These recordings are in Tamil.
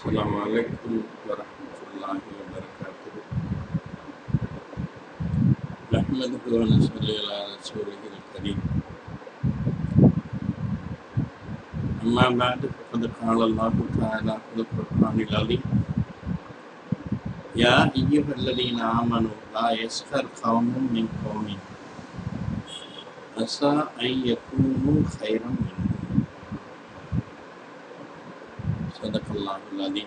السلام عليكم ورحمة الله وبركاته. نحمده ونصلي على رسوله الكريم. أما بعد فقد قال الله تعالى في القرآن العظيم: يا أيها الذين آمنوا لا يسخر قوم من قوم عسى أن يكونوا خيرا منهم. صدق الله العظيم.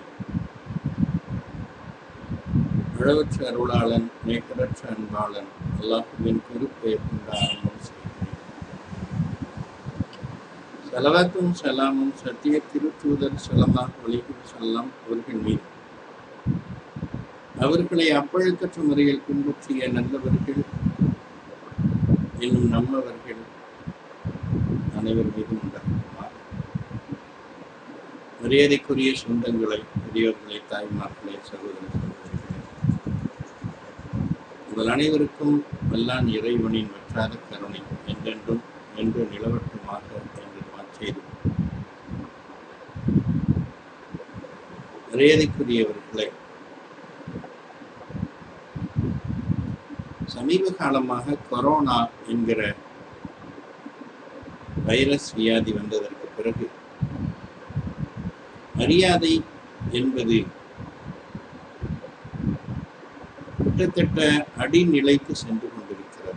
அளவற்ற அருளாளன் மேற்கரற்ற அன்பாளன் அல்லாஹுவின் பெருப்பெயர் கொண்ட ஆரம்பம் செய்கிறேன். ஸலவாத்தும் ஸலாமும் சத்திய திருத்தூதர் ஸல்லல்லாஹு அலைஹி வஸல்லம் அவர்கள் மீது, அவர்களை அப்பழுக்கற்ற முறையில் பின்பற்றிய நல்லவர்கள் இன்னும் நம்மவர்கள் அனைவர் மீதும் உண்டாகுமா. மரியாதைக்குரிய சொந்தங்களை, பெரியோர்களை, தாய்மார்களை, சகோதர சகோதரிகளை, உங்கள் அனைவருக்கும் வல்லான் இறைவனின் வற்றாத கருணை என்றென்றும் என்று நிலவட்டுமாக என்று செய்து, மரியாதைக்குரியவர்களை, சமீப காலமாக கொரோனா என்கிற வைரஸ் வியாதி வந்ததற்கு பிறகு மரியாதை என்பது கிட்டத்தட்ட அடிநிலைக்கு சென்று கொண்டிருக்கிறது.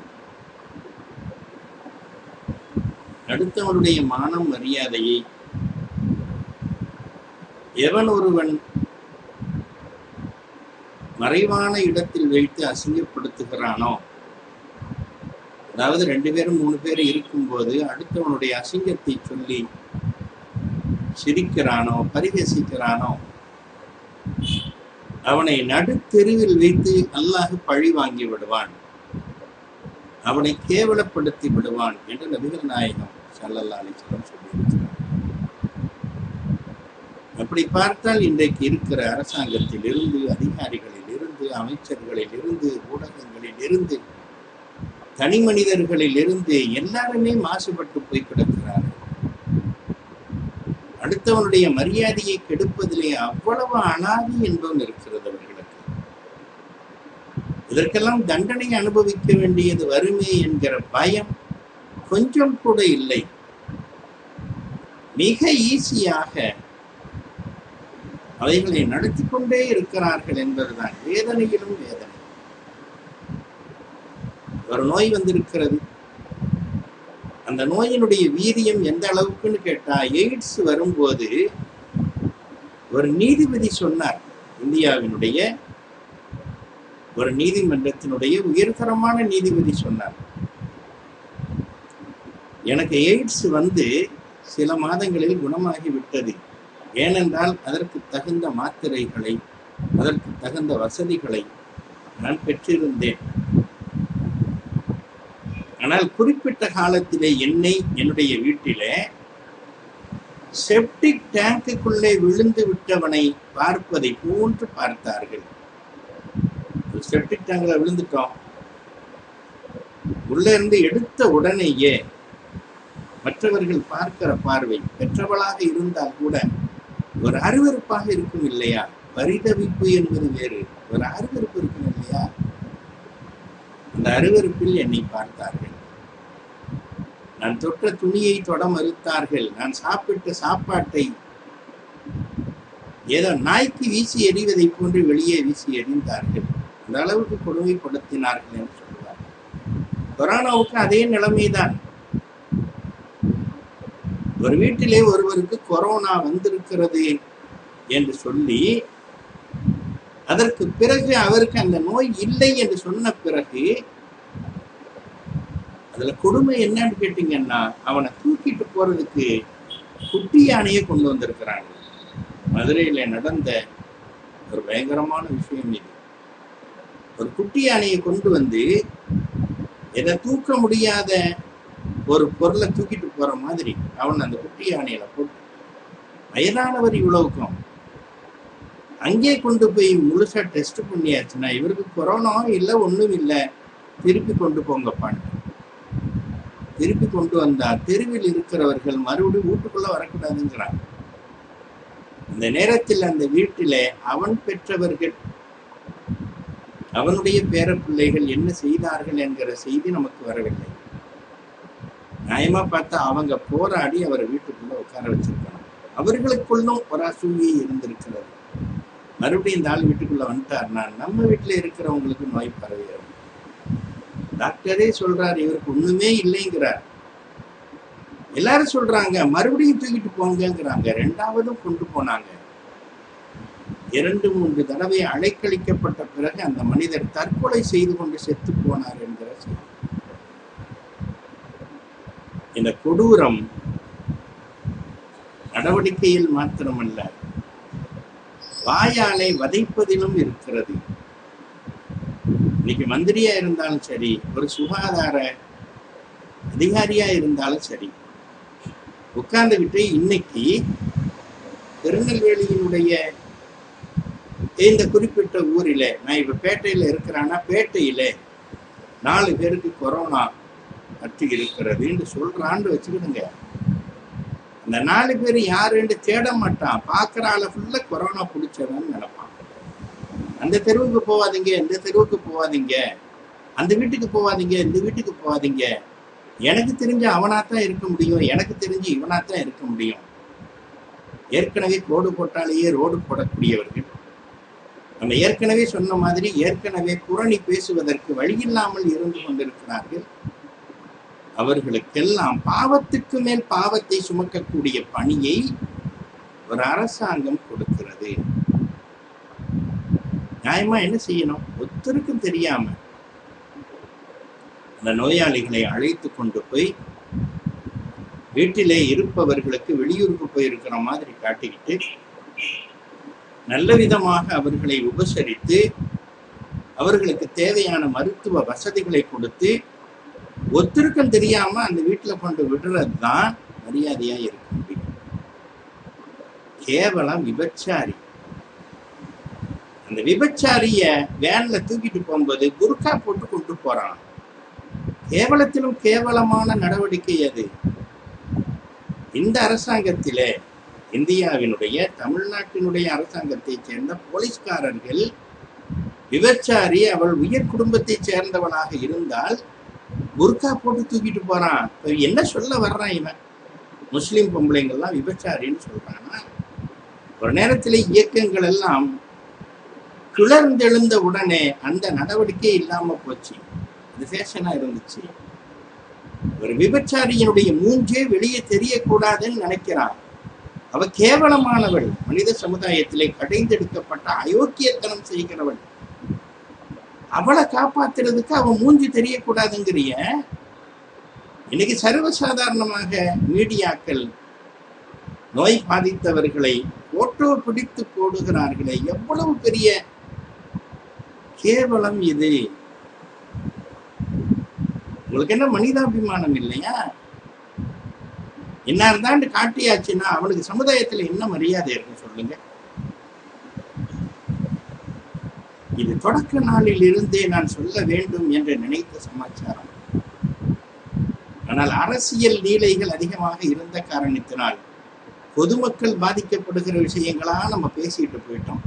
அடுத்தவனுடைய மானம் மரியாதையை எவன் ஒருவன் மறைவான இடத்தில் வைத்து அசிங்கப்படுத்துகிறானோ, அதாவது 2 பேரும் 3 பேர் இருக்கும்போது அடுத்தவனுடைய அசிங்கத்தை சொல்லி சிரிக்கிறானோ, பரிகசிக்கிறானோ, அவனை நடுத்தெருவில் வைத்து அல்லாஹ் பழி வாங்கி விடுவான், அவனை கேவலப்படுத்தி விடுவான் என்று நபிகள் நாயகம் ஸல்லல்லாஹு அலைஹி வஸல்லம் சொல்லியிருக்கிறார். அப்படி பார்த்தால் இன்றைக்கு இருக்கிற அரசாங்கத்தில் இருந்து, அதிகாரிகளில் இருந்து, அமைச்சர்களில் இருந்து, ஊடகங்களில் இருந்து, தனி மனிதர்களில் இருந்து எல்லாருமே மாசுபட்டு போய் கிடக்கிறார்கள். அடுத்தவனுடைய மரியாதையை கெடுப்பதிலே அவ்வளவு அனாதி என்பவன் இருக்கிறது அவர்களுக்கு. இதற்கெல்லாம் தண்டனை அனுபவிக்க வேண்டியது வருமே என்கிற பயம் கொஞ்சம் கூட இல்லை. மிக ஈஸியாக அவைகளை நடத்தி கொண்டே இருக்கிறார்கள் என்பதுதான் வேதனையிலும் வேதனை. ஒரு நோய் வந்திருக்கிறது. அந்த நோயினுடைய வீரியம் எந்த அளவுக்குன்னு கேட்டா, எய்ட்ஸ் வரும்போது ஒரு நீதிபதி சொன்னார், இந்தியாவினுடைய ஒரு நீதிமன்றத்தினுடைய உயர்தரமான நீதிபதி சொன்னார், எனக்கு எய்ட்ஸ் வந்து சில மாதங்களில் குணமாகி விட்டது. ஏனென்றால் அதற்கு தகுந்த மாத்திரைகளை, அதற்கு தகுந்த வசதிகளை நான் பெற்றிருந்தேன். ஆனால் குறிப்பிட்ட காலத்திலே என்னை என்னுடைய வீட்டிலே செப்டிக் டேங்குக்குள்ளே விழுந்து விட்டவனை பார்ப்பதை போன்று பார்த்தார்கள். செப்டிக் டேங்க்ல விழுந்துட்டோம், உள்ள இருந்து எடுத்த உடனேயே மற்றவர்கள் பார்க்கிற பார்வை, பெற்றவளாக இருந்தால் கூட ஒரு அருவருப்பாக இருக்கும் இல்லையா? பரிதவிப்பு என்பது வேறு, ஒரு அருவருப்பு இருக்கும் இல்லையா? அந்த அருவருப்பில் என்னை பார்த்தார்கள். நான் தொட்ட துணியை தொட மறுத்தார்கள். நான் சாப்பிட்ட சாப்பாட்டை ஏதோ நாய்க்கு வீசி எறிவதை போன்று வெளியே வீசி எறிந்தார்கள். அந்த அளவுக்கு கொடுமைப்படுத்தினார்கள் என்று சொல்லுவார். கொரோனாவுக்கு அதே நிலைமைதான். ஒரு வீட்டிலே ஒருவருக்கு கொரோனா வந்திருக்கிறது என்று சொல்லி, அதற்கு பிறகு அவருக்கு அந்த நோய் இல்லை என்று சொன்ன பிறகு அதுல கொடுமை என்னன்னு கேட்டீங்கன்னா, அவனை தூக்கிட்டு போறதுக்கு குட்டி யானையை கொண்டு வந்திருக்கிறாங்க. மதுரையில நடந்த ஒரு பயங்கரமான விஷயம் இது. ஒரு குட்டி யானையை கொண்டு வந்து எதை தூக்க முடியாத ஒரு பொருளை தூக்கிட்டு போற மாதிரி அவன் அந்த குட்டி யானையில போட்டு, வயதானவர் இவ்வளவுக்கும் அங்கே கொண்டு போய் முழுசா டெஸ்ட் பண்ணியாச்சுன்னா இவருக்கு கொரோனா இல்லை, ஒண்ணும் இல்லை, திருப்பி கொண்டு போங்கப்பான். திருப்பி கொண்டு வந்தா தெருவில் இருக்கிறவர்கள் மறுபடியும் வீட்டுக்குள்ள வரக்கூடாதுங்கிறாங்க. அந்த நேரத்தில் அந்த வீட்டிலே அவன் பெற்றவர்கள், அவனுடைய பேர பிள்ளைகள் என்ன செய்தார்கள் என்கிற செய்தி நமக்கு வரவில்லை. நியாயமா பார்த்தா அவங்க போராடி அவரை வீட்டுக்குள்ள உட்கார வச்சிருக்காங்க. அவர்களுக்குள்ளும் ஒரு அசூயை இருந்திருக்கிறது. மறுபடியும் இந்த ஆள் வீட்டுக்குள்ள வந்துட்டார்னா நம்ம வீட்டுல இருக்கிறவங்களுக்கு நோய் பரவிடும். டாக்டரே சொல்றாரு இவருக்கு ஒண்ணுமே இல்லைங்கிறார். எல்லாரும் சொல்றாங்க மறுபடியும் தூக்கிட்டு போங்கிறாங்க. ரெண்டாவதும் கொண்டு போனாங்க. 2-3 தடவை அலைக்கழிக்கப்பட்ட பிறகு அந்த மனிதர் தற்கொலை செய்து கொண்டு செத்து போனார் என்கிற செய்தி. இந்த கொடூரம் நடவடிக்கையில் மாத்திரமல்ல, வாயாலை வதைப்பதிலும் இருக்கிறது. இன்னைக்கு மந்திரியா இருந்தாலும் சரி, ஒரு சுகாதார அதிகாரியா இருந்தாலும் சரி, உட்கார்ந்துகிட்டு இன்னைக்கு திருநெல்வேலியினுடைய இந்த குறிப்பிட்ட ஊரில, நான் இப்ப பேட்டையில இருக்கிறான்னா பேட்டையில 4 பேருக்கு கொரோனா பற்றி இருக்கிறதுன்னு சொல்றான்னு வச்சுக்கிடுங்க. அந்த 4 பேர் யாருன்னு தேட மாட்டான். பார்க்கிற ஆளை ஃபுல்லா கொரோனா பிடிச்சவன்னு நினைப்பான். அந்த தெருவுக்கு போவாதீங்க, இந்த தெருவுக்கு போவாதீங்க, அந்த வீட்டுக்கு போவாதீங்க, இந்த வீட்டுக்கு போவாதீங்க, எனக்கு தெரிஞ்ச அவனாத்தான் இருக்க முடியும், எனக்கு தெரிஞ்சு இவனாத்தான் இருக்க முடியும். ஏற்கனவே ரோடு போட்டாலேயே ரோடு போடக்கூடியவர்கள், நம்ம ஏற்கனவே சொன்ன மாதிரி ஏற்கனவே புரணி பேசுவதற்கு வழியில்லாமல் இருந்து கொண்டிருக்கிறார்கள். அவர்களுக்கெல்லாம் பாவத்துக்கு மேல் பாவத்தை சுமக்கக்கூடிய பணியை ஒரு அரசாங்கம் கொடுக்கிறது. நியாயமா என்ன செய்யணும்? ஒருத்தருக்கும் தெரியாம அந்த நோயாளிகளை அழைத்து கொண்டு போய் வீட்டிலே இருப்பவர்களுக்கு வெளியூருக்கு போயிருக்கிற மாதிரி காட்டிக்கிட்டு நல்ல விதமாக அவர்களை உபசரித்து அவர்களுக்கு தேவையான மருத்துவ வசதிகளை கொடுத்து ஒருத்தருக்கும் தெரியாம அந்த வீட்டுல கொண்டு விடுறது தான் மரியாதையா இருக்க முடியும். கேவலம் விபச்சாரி. அந்த விபச்சாரிய வேன்ல தூக்கிட்டு போகும்போது புர்கா போட்டு கொண்டு போறான். கேவலத்திலும் கேவலமான நடவடிக்கை அது. இந்த அரசாங்கத்திலே, இந்தியாவினுடைய தமிழ்நாட்டினுடைய அரசாங்கத்தை சேர்ந்த போலீஸ்காரர்கள் விபச்சாரி அவள் உயர் குடும்பத்தை சேர்ந்தவளாக இருந்தால் புர்கா போட்டு தூக்கிட்டு போறான். என்ன சொல்ல வர்றான் இவன்? முஸ்லிம் பொம்பளைங்கள்லாம் விபச்சாரின்னு சொல்றானா? ஒரு நேரத்தில் இயக்கங்கள் எல்லாம் கிளர்ந்தெழுந்த உடனே அந்த நடவடிக்கை இல்லாம போச்சு. அது ஃபேஷனா இருந்துச்சு. ஒரு விபச்சாரியினுடைய மூஞ்சே வெளியே தெரியக்கூடாதுன்னு நினைக்கிறான். அவ கேவலமானவள், மனித சமுதாயத்திலே கடைந்தெடுக்கப்பட்ட அயோக்கியத்தனம் செய்கிறவள். அவளை காப்பாத்துறதுக்கு அவன் மூஞ்சி தெரியக்கூடாதுங்கிறிய. இன்னைக்கு சர்வசாதாரணமாக மீடியாக்கள் நோய் பாதித்தவர்களை போட்டோ பிடித்து போடுகிறார்களே, எவ்வளவு பெரிய கேவலம் இது! உங்களுக்கு என்ன மனிதாபிமானம் இல்லையா? என்ன இருந்தாண்டு காட்டியாச்சுன்னா அவனுக்கு சமுதாயத்துல என்ன மரியாதை இருக்கும் சொல்லுங்க? இது தொடக்க நாளில் இருந்தே நான் சொல்ல வேண்டும் என்று நினைத்த சமாச்சாரம். ஆனால் அரசியல் நீலைகள் அதிகமாக இருந்த காரணத்தினால் பொதுமக்கள் பாதிக்கப்படுகிற விஷயங்களா நம்ம பேசிட்டு போயிட்டோம்.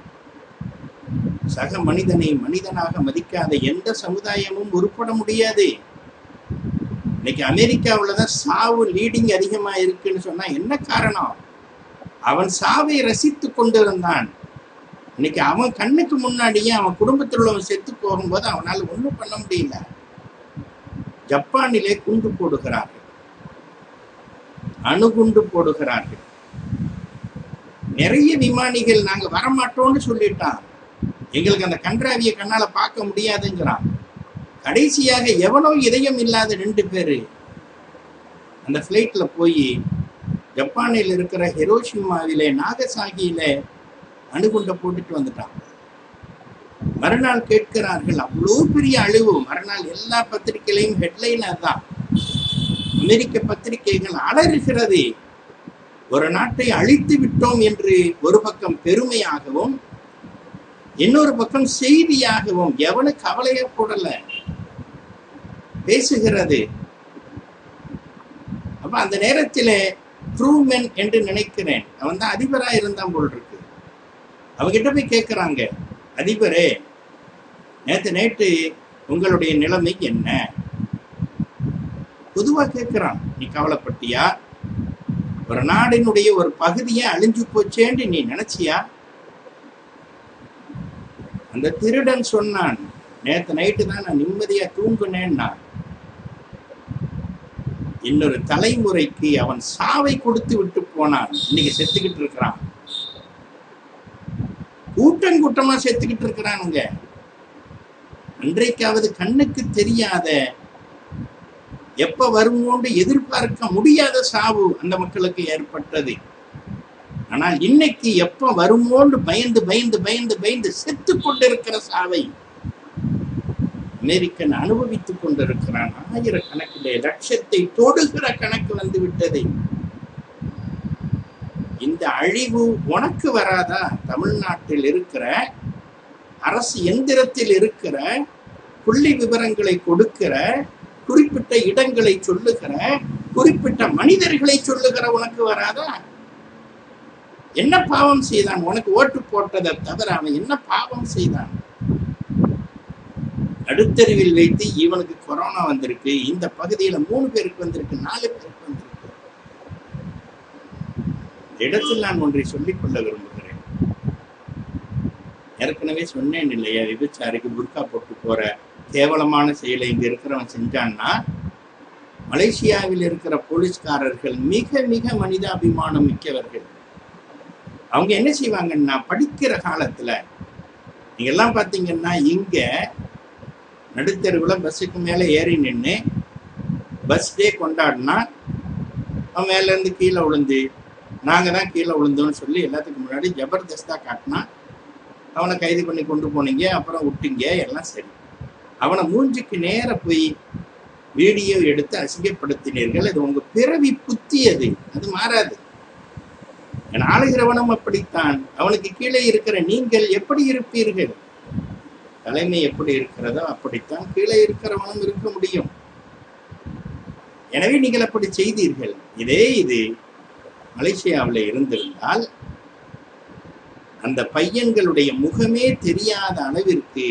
சக மனிதனை மனிதனாக மதிக்காத எந்த சமுதாயமும் உருப்பட முடியாது. இன்னைக்கு அமெரிக்காவில்தான் சாவு லீடிங் அதிகமா இருக்குன்னு சொன்னா என்ன காரணம்? அவன் சாவை ரசித்து கொண்டிருந்தான். இன்னைக்கு அவன் கண்ணுக்கு முன்னாடியே அவன் குடும்பத்தில் உள்ளவன் செத்து போகும்போது அவனால் ஒண்ணும் பண்ண முடியல. ஜப்பானிலே குண்டு போடுகிறார்கள், அணுகுண்டு போடுகிறார்கள். நிறைய விமானிகள் நாங்க வரமாட்டோம்னு சொல்லிட்டான். எங்களுக்கு அந்த கன்றாவிய கண்ணால பார்க்க முடியாதுங்கிறான். கடைசியாக எவனோ இதயம் இல்லாத 2 பேரு அந்த பிளைட்ல போய் ஜப்பானில் இருக்கிற ஹிரோஷிமாவிலே நாகசாகியில அணுகுண்ட போட்டுட்டு வந்துட்டான். மறுநாள் கேட்கிறார்கள், அவ்வளோ பெரிய அழிவு. மறுநாள் எல்லா பத்திரிகைகளையும் ஹெட்லைன் அதுதான். அமெரிக்க பத்திரிகைகள் அலறுகிறது. ஒரு நாட்டை அழித்து விட்டோம் என்று ஒரு பக்கம் பெருமையாகவும் இன்னொரு பக்கம் செய்தியாகவும் எவனு கவலையே போடல பேசுகிறது. அப்ப அந்த நேரத்திலே ட்ரூமென் என்று நினைக்கிறேன், அவன் தான் அதிபராக இருந்தான் போல் இருக்கு. அவகிட்ட போய் கேட்கிறாங்க, அதிபரே நேற்று நைட்டு உங்களுடைய நிலைமை என்ன? பொதுவா கேட்கிறான், நீ கவலைப்பட்டியா? ஒரு நாடினுடைய ஒரு பகுதியை அழிஞ்சு போச்சேன்னு நீ நினைச்சியா? அந்த திருடன் சொன்னான், நேற்று நைட்டு தான் நான் நிம்மதியா தூங்குனேன்னா. இன்னொரு தலைமுறைக்கு அவன் சாவை கொடுத்து விட்டு போனான். இன்னைக்கு செத்துக்கிட்டு இருக்கிறான், கூட்டம் கூட்டமா செத்துக்கிட்டு இருக்கிறானுங்க. அன்றைக்காவது கண்ணுக்கு தெரியாத, எப்ப வருமோன்னு எதிர்பார்க்க முடியாத சாவு அந்த மக்களுக்கு ஏற்பட்டது. ஆனால் இன்னைக்கு எப்ப வருமோன்னு பயந்து பயந்து பயந்து பயந்து செத்து கொண்டிருக்கிற சாவை அமெரிக்கன் அனுபவித்துக் கொண்டிருக்கிறான். ஆயிரக்கணக்கிலே, லட்சத்தை தொடுகிற கணக்கு வந்து விட்டது. இந்த அழிவு உனக்கு வராதா? தமிழ்நாட்டில் இருக்கிற அரசு எந்திரத்தில் இருக்கிற, புள்ளி விவரங்களை கொடுக்கிற, குறிப்பிட்ட இடங்களை சொல்லுகிற, குறிப்பிட்ட மனிதர்களை சொல்லுகிற உனக்கு வராதா? என்ன பாவம் செய்தான்? உனக்கு ஓட்டு போட்டதை தவிர அவன் என்ன பாவம் செய்தான்? நடுத்தருவில் வைத்து இவனுக்கு கொரோனா வந்திருக்கு, இந்த பகுதியில 3 பேருக்கு வந்திருக்கு, 4 பேருக்கு வந்திருக்கு. இடத்தில் நான் ஒன்றை சொல்லிக் கொள்ள விரும்புகிறேன். ஏற்கனவே சொன்னேன் இல்லையா, விபச்சாரிக்கு புர்கா போட்டு போற கேவலமான செயலை இங்க இருக்கிறவன் செஞ்சான்னா, மலேசியாவில் இருக்கிற போலீஸ்காரர்கள் மிக மிக மனிதாபிமானம் மிக்கவர்கள். அவங்க என்ன செய்வாங்கன்னா, படிக்கிற காலத்துல நீங்க எல்லாம் பாத்தீங்கன்னா, இங்க நடுத்தெருவுல பஸ்ஸுக்கு மேல ஏறி நின்று பஸ் டே கொண்டாடினா அவன் மேல இருந்து கீழே விழுந்து, நாங்க தான் கீழே விழுந்தோம்னு சொல்லி எல்லாத்துக்கும் முன்னாடி ஜபர்தஸ்தா காட்டினா அவனை கைது பண்ணி கொண்டு போனீங்க, அப்புறம் விட்டீங்க, எல்லாம் சரி. அவனை மூஞ்சிக்கு நேர போய் வீடியோ எடுத்து அசிங்கப்படுத்தினீர்கள். அது உங்க பிறவி புத்தி, அது மாறாது. என் ஆளுகிறவனும் அப்படித்தான். அவனுக்கு கீழே இருக்கிற நீங்கள் எப்படி இருப்பீர்கள்? தலைமை எப்படி இருக்கிறதோ அப்படித்தான் கீழே இருக்கிறவனும் இருக்க முடியும். எனவே நீங்கள் அப்படி செய்தீர்கள். இது மலேசியாவில் இருந்திருந்தால் அந்த பையன்களுடைய முகமே தெரியாத அளவிற்கு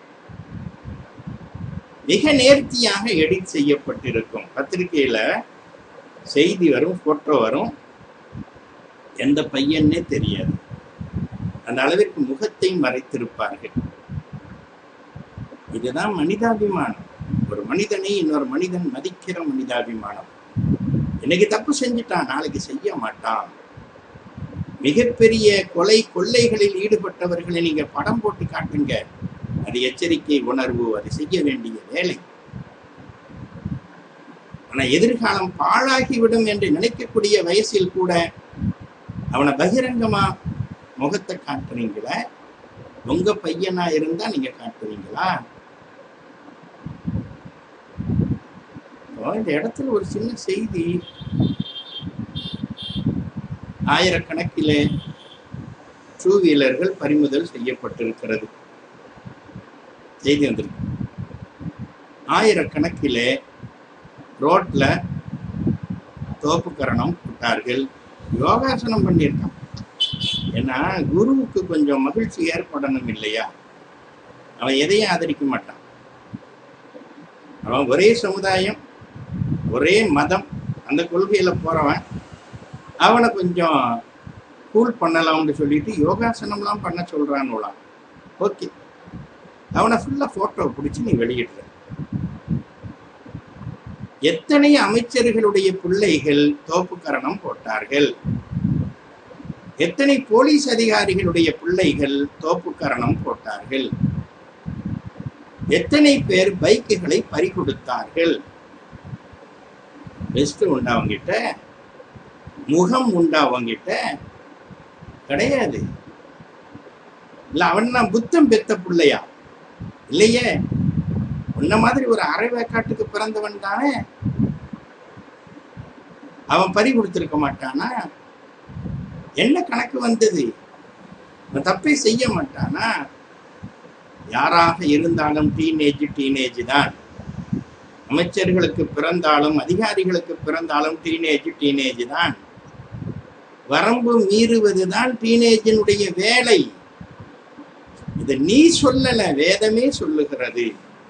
மிக நேர்த்தியாக எடிட் செய்யப்பட்டிருக்கும். பத்திரிகையில செய்தி வரும், போட்டோ வரும், எந்த பையன்னே தெரியாது. அந்த அளவிற்கு முகத்தை மறைத்திருப்பார்கள். இதுதான் மனிதாபிமானம். ஒரு மனிதனை இன்னொரு மனிதன் மதிக்கிற மனிதாபிமானம். இன்னைக்கு தப்பு செஞ்சுட்டான், நாளைக்கு செய்ய மாட்டான். மிகப்பெரிய கொள்ளைகளில் ஈடுபட்டவர்களை நீங்க படம் போட்டு காட்டுங்க, அது எச்சரிக்கை உணர்வு, அது செய்ய வேண்டிய வேலை. ஆனா எதிர்காலம் பாழாகிவிடும் என்று நினைக்கக்கூடிய வயசில் கூட அவனை பகிரங்கமா முகத்தை காட்டுறீங்களா? உங்க பையனா இருந்தா நீங்க காட்டுவீங்களா? இந்த இடத்துல ஒரு சின்ன செய்தி, ஆயிரக்கணக்கிலே 2 வீலர்கள் பறிமுதல் செய்யப்பட்டிருக்கிறது. செய்தி வந்திருக்கு. ஆயிரக்கணக்கிலே ரோட்ல தோப்புக்கரணம் போட்டார்கள், யோகாசனம் பண்ணியிருக்கான். ஏன்னா குருவுக்கு கொஞ்சம் மகிழ்ச்சி ஏற்படணும் இல்லையா? அவன் எதையும் ஆதரிக்க மாட்டான். அவன் ஒரே சமுதாயம், ஒரே மதம், அந்த கொள்கையில போறவன். அவனை கொஞ்சம் கூல் பண்ணலாம்னு சொல்லிட்டு யோகாசனம்லாம் பண்ண சொல்றான்னுலாம். ஓகே, அவனை ஃபுல்லா போட்டோ பிடிச்சி நீ வெளியிடுற. எத்தனை அமைச்சர்களுடைய பிள்ளைகள் தோப்புக்கரணம் போட்டார்கள்? எத்தனை போலீஸ் அதிகாரிகளுடைய பிள்ளைகள் தோப்புக்கரணம் போட்டார்கள்? எத்தனை பேர் பைக்குகளை பறிகொடுத்தார்கள்? பெஸ்ட் உண்டா அவங்கிட்ட? முகம் உண்டா அவங்கிட்ட? கிடையாது. இல்ல அவன் தான் புத்தம் பெத்த பிள்ளையா? இல்லையே. உன்ன மாதிரி ஒரு அரைவேக்காட்டுக்கு பிறந்தவன் தானே. அவன் பறி கொடுத்திருக்க மாட்டானா? என்ன கணக்கு வந்தது? அவன் தப்பே செய்ய மாட்டானா? யாராக இருந்தாலும் டீனேஜ் தான். அமைச்சர்களுக்கு பிறந்தாலும் அதிகாரிகளுக்கு பிறந்தாலும் டீனேஜ் தான். வரம்பு மீறுவதுதான் டீனேஜினுடைய வேலை. இதை நீ சொல்லல, வேதமே சொல்லுகிறது.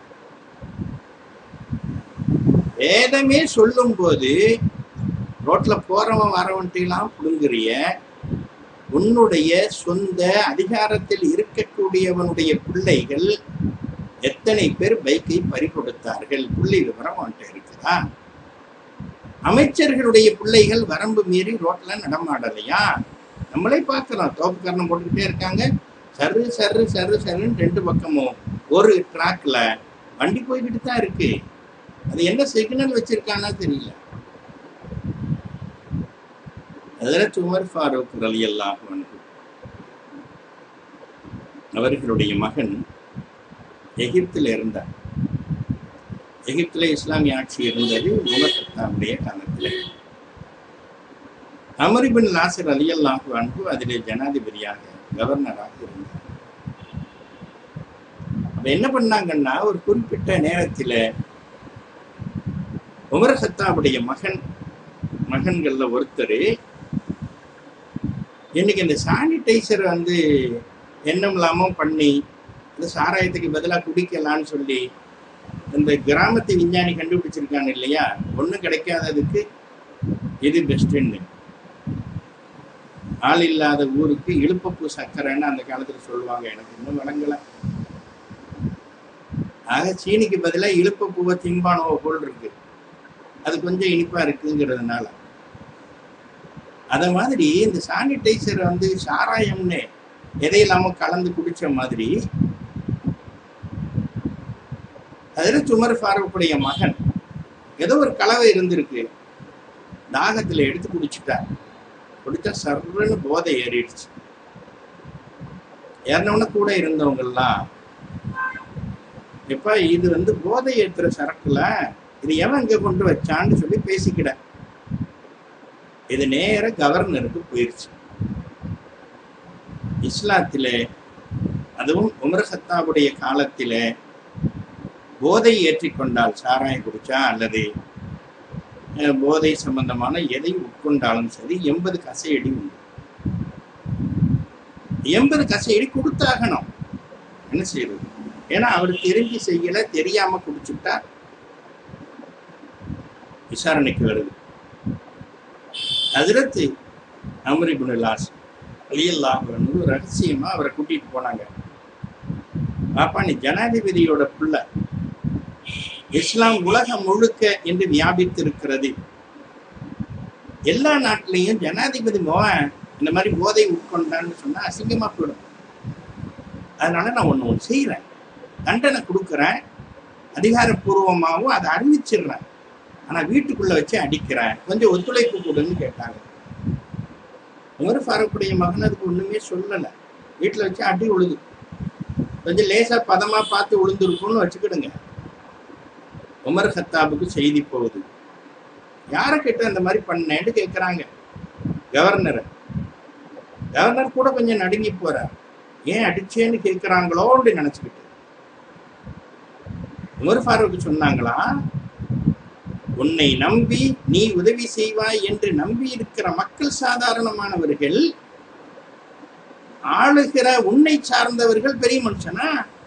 வேதமே சொல்லும் போது ரோட்ல போறவன் வரவன்ட்டெல்லாம் புடுங்குறிய, உன்னுடைய சொந்த அதிகாரத்தில் இருக்கக்கூடியவனுடைய பிள்ளைகள் எத்தனை பேர் பைக்கை பறிகொடுத்தார்கள்? புள்ளி விவரம் அவன்கிட்ட இருக்குதா? அமைச்சர்களுடைய பிள்ளைகள் வரம்பு மீறி ரோட்ல நடமாடலையா? நம்மளே பார்க்கிறோம். தோப்பு கரணம் போட்டுக்கிட்டே இருக்காங்க. சரு சரு சரு சருன்னு ரெண்டு பக்கமும் ஒரு ட்ராக்ல வண்டி போய்கிட்டு தான் இருக்கு. அது என்ன சிக்னல் வச்சிருக்கானா தெரியல. ஹஜ்ரத் உமர் ஃபாரூக் ரலியல்லாஹு அன்ஹு அவர்களுடைய மகன் எகிப்தில் இருந்தார். எகிப்தில் இஸ்லாமிய ஆட்சி இருந்தது உமர் கத்தாவுடைய காலத்தில். அமர் இப்னு நாசிர் ரலியல்லாஹு அன்ஹு அதிலே ஜனாதிபதியாக, கவர்னராக இருந்தார். அப்ப என்ன பண்ணாங்கன்னா, ஒரு குறிப்பிட்ட நேரத்தில் உமர் கத்தாவுடைய மகன்கள்ல ஒருத்தர் இன்னைக்கு இந்த சானிடைசர் எண்ணம் இல்லாம பண்ணி இந்த சாராயத்துக்கு பதிலாக குடிக்கலான்னு சொல்லி இந்த கிராமத்து விஞ்ஞானி கண்டுபிடிச்சிருக்காங்க இல்லையா, ஒன்றும் கிடைக்காததுக்கு இது பெஸ்ட்ன்னு. ஆள் இல்லாத ஊருக்கு இழுப்பப்பூ சக்கரைன்னு அந்த காலத்துல சொல்லுவாங்க. எனக்கு இன்னும் விளங்கல. ஆக சீனிக்கு பதிலாக இழுப்பப்பூவை திம்பானோ போல் இருக்கு. அது கொஞ்சம் இனிப்பா இருக்குங்கிறதுனால அத மாதிரி இந்த சானிடைசர் சாராயம்னு எதையில்லாம கலந்து குடிச்ச மாதிரி ஹஜ்ரத் உமர் ஃபாரூக்குடைய மகன் ஏதோ ஒரு கலவை இருந்திருக்கு. தாகத்துல எடுத்து குடிச்சுட்டார். குடிச்சா சர்ன்னு போதை ஏறிடுச்சு. ஏறினவன கூட இருந்தவங்க எல்லாம், எப்ப இது போதை ஏற்றுற சரக்குல இது எவன் இங்க கொண்டு வச்சான்னு சொல்லி பேசிக்கிட. இது நேர கவர்னருக்கு போயிருச்சு. இஸ்லாத்திலே, அதுவும் உமர் கத்தாபுடைய காலத்திலே, போதை ஏற்றிக்கொண்டால், சாராயம் குடிச்சா அல்லது போதை சம்பந்தமான எதை உட்கொண்டாலும் சரி 80 கசையடி உண்டு. 80 கசையடி கொடுத்தாகணும். என்ன செய்யறது? ஏன்னா அவர் தெரிஞ்சு செய்யல, தெரியாம குடிச்சுட்டா விசாரணைக்கு வருது. ஹஜ்ரத் அம்ர் இப்னு லாஸ் ரலியல்லாஹு அன்ஹு ரகசியமா அவரை கூட்டிட்டு போனாங்க. பாப்பா, நீ ஜனாதிபதியோட பிள்ளை, இஸ்லாம் உலகம் முழுக்க என்று வியாபித்திருக்கிறது. எல்லா நாட்டிலையும் ஜனாதிபதி மோகன் இந்த மாதிரி போதை உட்கொண்டான்னு சொன்னா அசிங்கமா போயிடும். அதனால நான் ஒண்ணு செய்யறேன், தண்டனை கொடுக்குறேன், அதிகாரப்பூர்வமாகவும் அதை அறிவிச்சிடுறேன். ஆனா வீட்டுக்குள்ள வச்சு அடிக்கிறேன், கொஞ்சம் ஒத்துழைப்பு கொடுன்னு கேட்டாங்க. உமர் ஃபாரூக்குடைய மகன் அதுக்கு ஒண்ணுமே சொல்லல. வீட்டுல வச்சு அடி உழுது, கொஞ்சம் லேசா பதமா பார்த்து உளுந்துருக்கும்னு வச்சுக்கிடுங்க. உமர் கத்தாபுக்கு செய்தி போகுது. யார கிட்ட அந்த மாதிரி பண்ணேன்னு கேட்கிறாங்க கவர்னர். கவர்னர் கூட கொஞ்சம் நடுங்கி போறார். ஏன் அடிச்சேன்னு கேட்கிறாங்களோன்னு நினைச்சுக்கிட்டு உமர் ஃபாரூக் சொன்னாங்களா, உன்னை நம்பி நீ உதவி செய்வாய் என்று நம்பி இருக்கிற மக்கள் சாதாரணமானவர்கள், ஆளுகிற உன்னை சார்ந்தவர்கள் பெரிய மனுஷனா?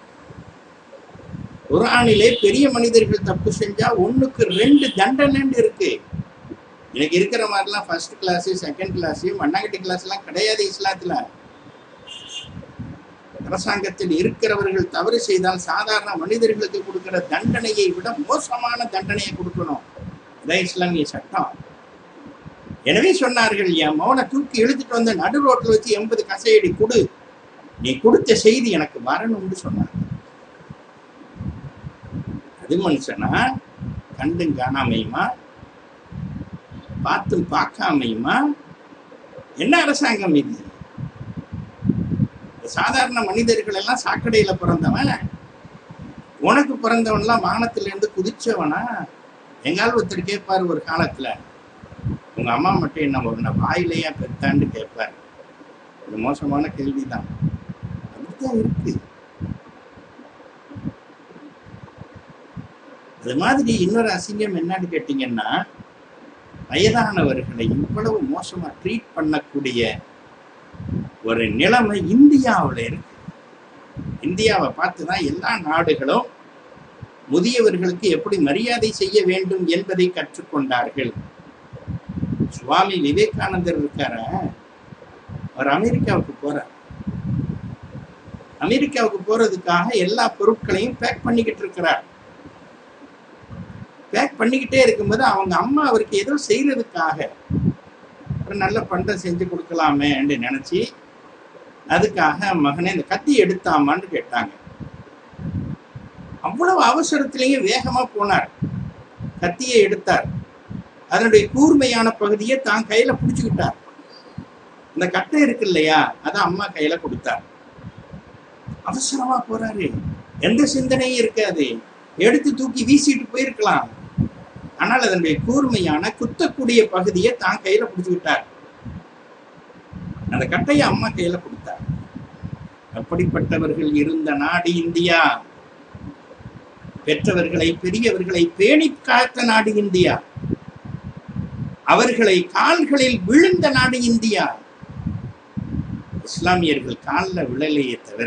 குர்ஆனிலே பெரிய மனிதர்கள் தப்பு செஞ்சா 1க்கு 2 தண்டனைன்னு இருக்கு. எனக்கு இருக்கிற மாதிரிலாம் ஃபர்ஸ்ட் கிளாஸ், செகண்ட் கிளாஸ், மண்ணாங்கட்டி கிளாஸ் எல்லாம் கிடையாது இஸ்லாத்துல. அரசாங்கத்தில் இருக்கிறவர்கள் தவறு செய்தால் சாதாரண மனிதர்களுக்கு கொடுக்கிற தண்டனையை விட மோசமான தண்டனையை கொடுக்கணும். இதான் இஸ்லாமிய சட்டம். எனவே சொன்னார்கள், என் மௌனை தூக்கி இழுத்துட்டு வந்து நடு ரோட்ல வச்சு 80 கசையடி கொடு, நீ கொடுத்த செய்தி எனக்கு வரணும்னு சொன்னார். அது மனுஷனா? கண்டும் காணாமையுமா, பார்த்தும் பார்க்காமையுமா? என்ன அரசாங்கம் இது? சாதாரண மனிதர்கள் எல்லாம் சாக்கடையில பிறந்தவன், உனக்கு பிறந்தவன்லாம் வானத்துல இருந்து குதிச்சவனா? எங்கால் ஒருத்தர் கேட்பாரு ஒரு காலத்துல, உங்க அம்மா மட்டும் என்ன ஒரு வாயிலையா பெத்தான்னு கேட்பாரு. ஒரு மோசமான கேள்விதான். அப்படித்தான் இருக்கு. அது மாதிரி இன்னொரு அசிங்கம் என்னன்னு கேட்டீங்கன்னா, வயதானவர்களை இவ்வளவு மோசமா ட்ரீட் பண்ணக்கூடிய ஒரு நிலைமை இந்தியாவில் இருக்கு. இந்தியாவை பார்த்துதான் எல்லா நாடுகளும் முதியவர்களுக்கு எப்படி மரியாதை செய்ய வேண்டும் என்பதை கற்றுக்கொண்டார்கள். சுவாமி விவேகானந்தர் இருக்கார, அவர் அமெரிக்காவுக்கு போறார். அமெரிக்காவுக்கு போறதுக்காக எல்லா பொருட்களையும் பேக் பண்ணிக்கிட்டு இருக்கிறார். பேக் பண்ணிக்கிட்டே இருக்கும்போது அவங்க அம்மா அவருக்கு ஏதோ செய்யறதுக்காக ஒரு நல்ல பண்டம் செஞ்சு கொடுக்கலாமே என்று நினைச்சு அதுக்காக மகனே இந்த கத்தி எடுத்தாமான்னு கேட்டாங்க. அவ்வளவு அவசரத்திலேயே வேகமா போனார், கத்தியை எடுத்தார். அதனுடைய கூர்மையான பகுதியை தான் கையில பிடிச்சுக்கிட்டார். இந்த கட்டை இருக்கு இல்லையா, அதை அம்மா கையில கொடுத்தார். அவசரமா போறாரு, எந்த சிந்தனையும் இருக்காது, எடுத்து தூக்கி வீசிட்டு போயிருக்கலாம். ஆனால் அதனுடைய கூர்மையான குத்தக்கூடிய பகுதியை தான் கையில பிடிச்சுக்கிட்டார். அந்த கட்டையை அம்மா கையில கொடுத்தார். அப்படிப்பட்டவர்கள் இருந்த நாடு இந்தியா. பெற்றவர்களை பெரியவர்களை பேணி காத்த நாடு இந்தியா. அவர்களை கால்களில் விழுந்த நாடு இந்தியா. இஸ்லாமியர்கள் காலில் விழலையே தவிர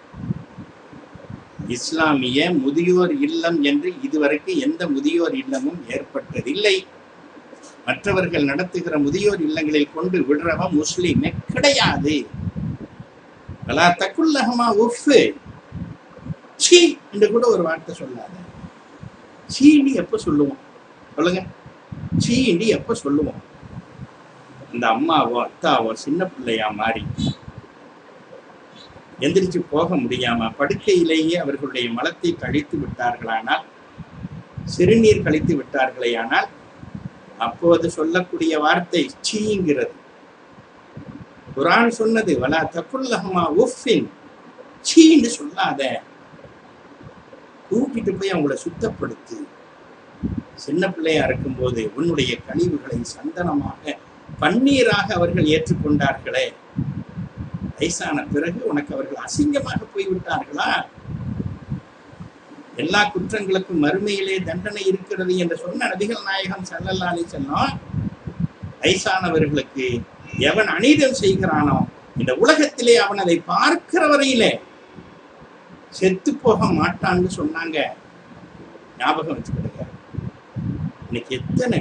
இஸ்லாமிய முதியோர் இல்லம் என்று இதுவரைக்கும் எந்த முதியோர் இல்லமும் ஏற்பட்டதில்லை. மற்றவர்கள் நடத்துகிற முதியோர் இல்லங்களில் கொண்டு விடுறவன் முஸ்லீமே கிடையாது. வலா தக்குல்லஹமா உஃப், சீ என்று கூட ஒரு வார்த்தை சொல்லாத. சீண்டி எப்ப சொல்லுவோம் சொல்லுங்க? சீண்டி எப்ப சொல்லுவோம்? இந்த அம்மாவோ அத்தாவோ சின்ன பிள்ளையா மாறி எந்திரிச்சு போக முடியாம படுக்கையிலேயே அவர்களுடைய மலத்தை கழித்து விட்டார்களானால், சிறுநீர் கழித்து விட்டார்களே ஆனால், அப்போது சொல்லக்கூடிய வார்த்தை சீங்கிறது. குர்ஆன் சொன்னது வலா தக்குல்லஹமா உஃபின், சீன்னு சொல்லாத. கூட்டிட்டு போய் அவங்கள சுத்தப்படுத்து. சின்ன பிள்ளையா இருக்கும்போது உன்னுடைய கழிவுகளை சந்தனமாக பன்னீராக அவர்கள் ஏற்றுக்கொண்டார்களே, வயசான பிறகு உனக்கு அவர்கள் அசிங்கமாக போய்விட்டார்களா? எல்லா குற்றங்களுக்கும் மறுமையிலே தண்டனை இருக்கிறது என்று சொன்ன நபிகள் நாயகம் ஸல்லல்லாஹு அலைஹி வஸல்லம், வயசானவர்களுக்கு எவன் அநீதம் செய்கிறானோ இந்த உலகத்திலே அவன் அதை பார்க்கிற வரையிலே செத்து போக மாட்டான்னு சொன்னாங்க. ஞாபகம் வச்சுக்கிடுங்க. இன்னைக்கு எத்தனை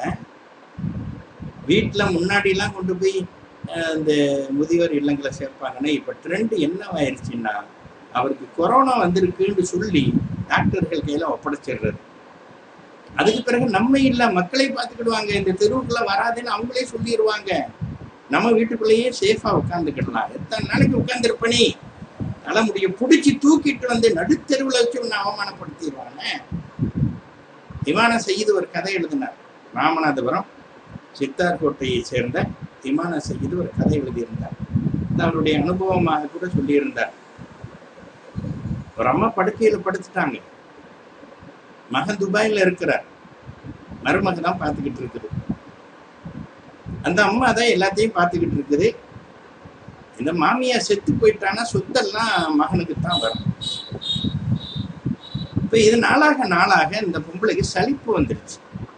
வீட்டுல முன்னாடிலாம் கொண்டு போய் இந்த முதியோர் இல்லங்களை சேர்ப்பாங்கன்னா, இப்ப ட்ரெண்ட் என்னவாயிருச்சுன்னா, அவருக்கு கொரோனா வந்திருக்குன்னு சொல்லி டாக்டர்கள் கையில ஒப்படைச்சிடுறது. அதுக்கு பிறகு நம்ம இல்ல மக்களை பார்த்துக்கிடுவாங்க, இந்த தெருவுக்குள்ள வராதுன்னு அவங்களே சொல்லிடுவாங்க. நம்ம வீட்டுக்குள்ளேயே சேஃபா உட்காந்துக்கிடலாம். எத்தனை நாளைக்கு உட்காந்துருப்பனி? தலைமுடிய பிடிச்சி தூக்கிட்டு வந்து நடுத்தெருவில் வச்சு ஒன்று அவமானப்படுத்திடுவாங்க. இமான சையீது ஒரு கதை எழுதினார். ராமநாதபுரம் சித்தார்கோட்டையை சேர்ந்த இமான சையீது ஒரு கதை எழுதியிருந்தார். அவருடைய அனுபவமாக கூட சொல்லியிருந்தார். ஒரு அம்மா படுக்கையில படுத்துட்டாங்க. மகன் துபாயில இருக்கிறார், மருமக தான் பார்த்துக்கிட்டு இருக்குது. அந்த அம்மா தான் எல்லாத்தையும் பார்த்துக்கிட்டு இருக்குது. இந்த மாமியா செத்து போயிட்டானா சொத்தெல்லாம் மகனுக்கு தான் வரும். இப்ப இது நாளாக இந்த பொம்பளைக்கு சலிப்பு வந்துடுச்சு.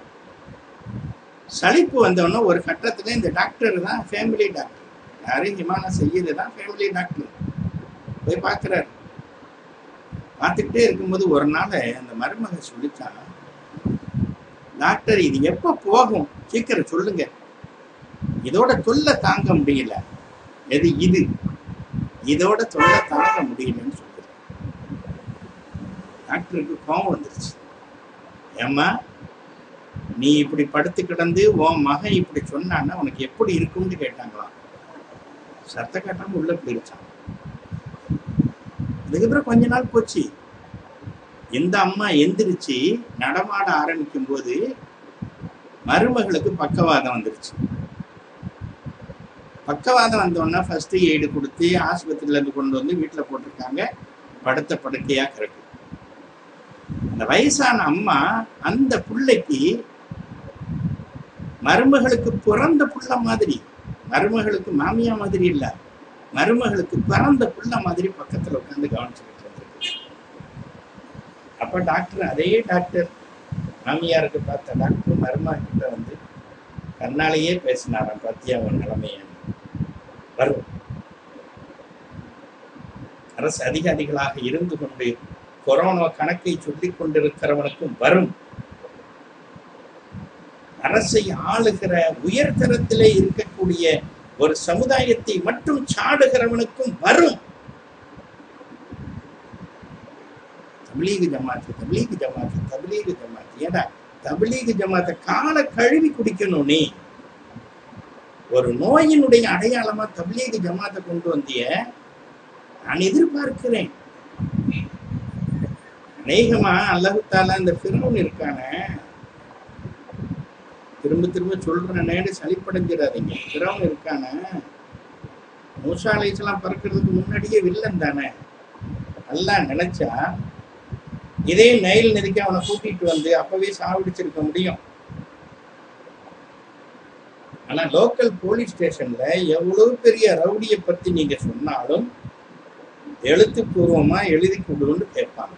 சலிப்பு வந்தோடனே ஒரு கட்டத்துல இந்த டாக்டர் தான் ஃபேமிலி டாக்டர், யாரையும் இமான செய்யறது தான் ஃபேமிலி டாக்டர் போய் பார்க்கிறாரு. பார்த்துக்கிட்டே இருக்கும்போது ஒரு நாள் அந்த மருமக சொல்லிச்சா, டாக்டர் இது எப்ப போகும், சீக்கிரம் சொல்லுங்க, இதோட தொல்லை தாங்க முடியல. எது இது? இதோட தொல்லை தாங்க முடியலன்னு சொல்லுது. டாக்டருக்கு கோபம் வந்துருச்சு. ஏம்மா, நீ இப்படி படுத்து கிடந்து உன் மகன் இப்படி சொன்னான்னா உனக்கு எப்படி இருக்கும்னு கேட்டாங்களாம். சத்த காட்டாம உள்ள போயிருச்சான். அதுக்கப்புறம் கொஞ்ச நாள் போச்சு. இந்த அம்மா எந்திரிச்சு நடமாட ஆரம்பிக்கும் போது மருமகளுக்கு பக்கவாதம் வந்துருச்சு. பக்கவாதம் வந்தோன்னா ஃபர்ஸ்ட் எய்டு கொடுத்து ஆஸ்பத்திரியில இருந்து கொண்டு வந்து வீட்டுல போட்டிருக்காங்க. படுத்த படுக்கையா கிடக்கு. அந்த வயசான அம்மா அந்த பிள்ளைக்கு மருமகளுக்கு பிறந்த புள்ள மாதிரி, மருமகளுக்கு மாமியா மாதிரி இல்ல, மருமகளுக்கு பிறந்த புள்ள மாதிரி பக்கத்துல உட்காந்து கவனிச்சுக்கிட்டு இருந்திருக்கு. அப்ப டாக்டர், அதே டாக்டர் மாமியாருக்கு பார்த்த டாக்டர் மருமக கிட்ட வந்து, கண்ணாலேயே பேசினாராம், பத்தியா அவன் நிலைமைய. வரும் அரசு அதிகாரிகளாக இருந்து கொண்டு கொரோனா கணக்கை சொல்லிக் கொண்டிருக்கிறவனுக்கும் வரும். அரசை ஆளுகிற உயர்தரத்திலே இருக்கக்கூடிய ஒரு சமுதாயத்தை மட்டும் சாடுகிறவனுக்கும் வரும். தப்லீக் ஜமாத், தப்லீக் ஜமாத், தப்லீக் ஜமாத். ஏடா தப்லீக் ஜமாத்தை கால கழுவி குடிக்கணும். நீ ஒரு நோயினுடைய அடையாளமா தப்லீக் ஜமாத்தை கொண்டு வந்திய. நான் எதிர்பார்க்கிறேன். அநேகமா அல்லாஹ் தஆலா இந்த ஃபிரௌன் இருக்கான, திரும்ப திரும்ப சொல்றேன்னு சலிப்படைஞ்சிடாதீங்க. ஃபிரௌன் இருக்கான, மூசா அலைஹிஸ்ஸலாம் பிறக்கிறதுக்கு முன்னாடியே வில்லன் தானே. அல்லாஹ் நினைச்சா இதே நைல் நதிக்கு அவனை கூட்டிட்டு வந்து அப்பவே சாவடிச்சிருக்க முடியும். ஆனா லோக்கல் போலீஸ் ஸ்டேஷன்ல எவ்வளவு பெரிய ரவுடியை பத்தி நீங்க சொன்னாலும் எழுத்துப்பூர்வமா எழுதி கொடுன்னு கேட்பாங்க.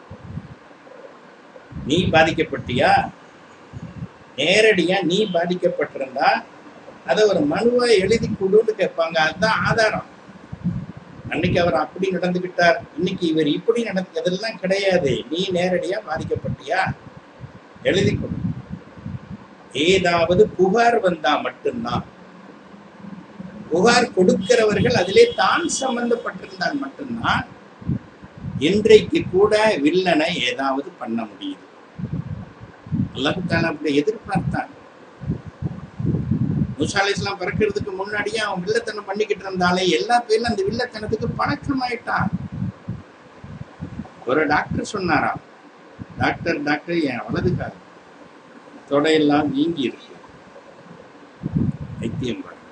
நீ பாதிக்கப்பட்டியா, நேரடியா நீ பாதிக்கப்பட்டிருந்தா அதை ஒரு மனுவா எழுதி கொடுன்னு கேட்பாங்க. அதுதான் ஆதாரம். அன்னைக்கு அவர் அப்படி நடந்துகிட்டார், இன்னைக்கு இவர் இப்படி நடந்ததெல்லாம் கிடையாது. நீ நேரடியா பாதிக்கப்பட்டியா, எழுதி கொடு. ஏதாவது புகார் வந்தா மட்டும்தான், புகார் கொடுக்கிறவர்கள் அதிலே தான் சம்பந்தப்பட்டிருந்தால் மட்டும்தான் இன்றைக்கு கூட வில்லனை ஏதாவது பண்ண முடியுது. அல்லாஹ் தஆலா அப்படி எதிர்பார்த்தான். மூசா அலைஹிஸ்ஸலாம் பிறக்கிறதுக்கு முன்னாடியே அவன் வில்லத்தனம் பண்ணிக்கிட்டு இருந்தாலே எல்லா பேரும் அந்த வில்லத்தனத்துக்கு பழக்கமாயிட்டான். ஒரு டாக்டர் சொன்னாராம், டாக்டர் டாக்டர் என் வலது கால் தொடையெல்லாம் வீங்கி இருக்கு, வைத்தியம் பண்ண.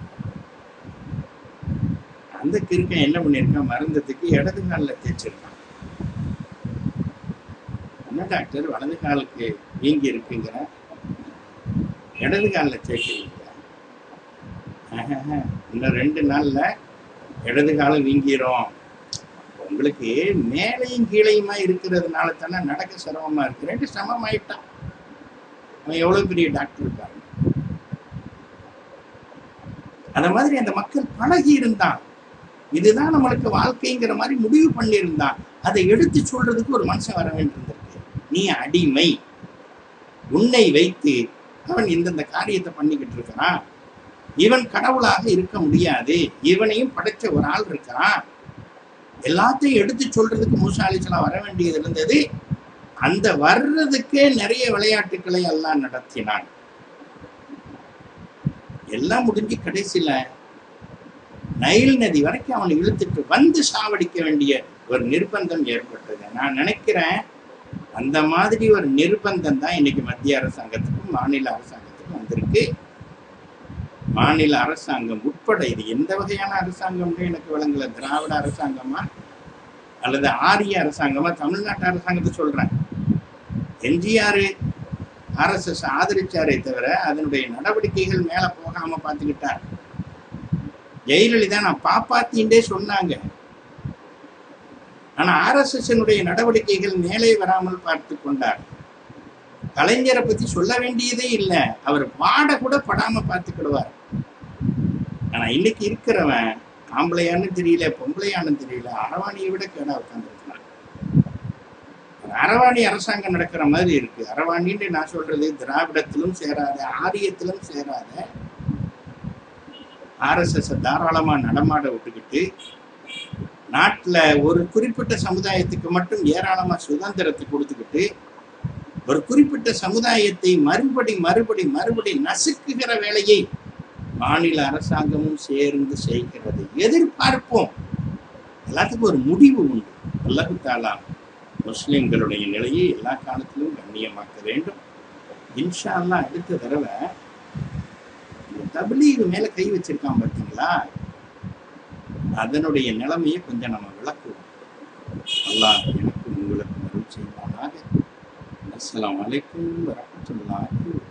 அந்த கிறுக்கன் என்ன பண்ணிருக்கான், மருந்தத்துக்கு இடது காலில் தேய்ச்சிருக்கான். என்ன டாக்டர் வலது காலுக்கு வீங்கி இருக்குங்கிற, இடது காலில் தேய்க்கிறீங்க, இன்னும் 2 நாள்ல இடது காலம் வீங்கிரும். உங்களுக்கு மேலையும் கீழையுமா இருக்கிறதுனால தானே நடக்க சிரமமா இருக்கு. 2 சமமாயிட்டான். அவன் எவ்வளவு பெரிய டாக்டர் இருக்காங்க. அந்த மாதிரி அந்த மக்கள் பழகி இருந்தான். இதுதான் நம்மளுக்கு வாழ்க்கைங்கிற மாதிரி முடிவு பண்ணியிருந்தான். அதை எடுத்து சொல்றதுக்கு ஒரு மனுஷன் வர வேண்டியிருந்திருக்கு. நீ அடிமை, உன்னை வைத்து அவன் இந்தந்த காரியத்தை பண்ணிக்கிட்டு இருக்கிறான், இவன் கடவுளாக இருக்க முடியாது, இவனையும் படைச்ச ஒரு ஆள் இருக்கிறான், எல்லாத்தையும் எடுத்து சொல்றதுக்கு மூசா அலைஹிஸ்ஸலாம் வர வேண்டியது இருந்தது. அந்த வர்றதுக்கே நிறைய விளையாட்டுக்களை எல்லாம் நடத்தினான். எல்லாம் முடிஞ்சு கடைசியில நைல் நதி வரைக்கும் அவனை இழுத்துட்டு வந்து சாவடிக்க வேண்டிய ஒரு நிர்பந்தம் ஏற்பட்டது. நான் நினைக்கிறேன் அந்த மாதிரி ஒரு நிர்பந்தம் தான் இன்னைக்கு மத்திய அரசாங்கத்துக்கும் மாநில அரசாங்கத்துக்கும் வந்திருக்கு. மாநில அரசாங்கம் உட்பட, இது எந்த வகையான அரசாங்கம்னு எனக்கு விளங்கல. திராவிட அரசாங்கமா அல்லது ஆரிய அரசாங்கமா? தமிழ்நாட்டு அரசாங்கத்தை சொல்றேன். எம்ஜிஆர் RSS ஆதரிச்சாரே தவிர அதனுடைய நடவடிக்கைகள் மேல போகாம பார்த்துக்கிட்டார். ஜெயலலிதா நான் பாப்பாத்தின்டே சொன்னாங்க. ஆனா RSS நடவடிக்கைகள் மேலே வராமல் பார்த்து கொண்டார். கலைஞரை பத்தி சொல்ல வேண்டியதே இல்லை, அவர் பாட கூட படாம பார்த்துக்கிடுவார். ஆனா இன்னைக்கு இருக்கிறவன் ஆம்பளையான்னு தெரியல, பொம்பளையான்னு தெரியல, அரவாணியை விட கேடா உட்காந்துருக்கான். அரவாணி அரசாங்கம் நடக்கிற மாதிரி இருக்கு. அரவாணின்னு நான் சொல்றது திராவிடத்திலும் சேராத, ஆரியத்திலும் சேராத, RSS தாராளமா நடமாட விட்டுக்கிட்டு நாட்டுல ஒரு குறிப்பிட்ட சமுதாயத்துக்கு மட்டும் ஏராளமா சுதந்திரத்தை கொடுத்துக்கிட்டு ஒரு குறிப்பிட்ட சமுதாயத்தை மறுபடி நசுக்குகிற வேலையை மாநில அரசாங்கமும் சேர்ந்து செய்கிறது. எதிர்பார்ப்போம். எல்லாத்துக்கும் ஒரு முடிவு உண்டு. அல்லாஹ் தஆலா முஸ்லிம்களுடைய நிலையை எல்லா காலத்திலும் கண்ணியமாக்க வேண்டும். இன்ஷா அல்லாஹ் அடுத்த தடவை தப்லீக் மேல கை வச்சிருக்கான் பார்த்தீங்களா, அதனுடைய நிலைமையை கொஞ்சம் நம்ம விளக்குவோம். அல்லாஹ் எனக்கும் உங்களுக்கும் அருள் செய்வானாக. அஸ்ஸலாமு அலைக்கும் வரஹ்மத்துல்லாஹி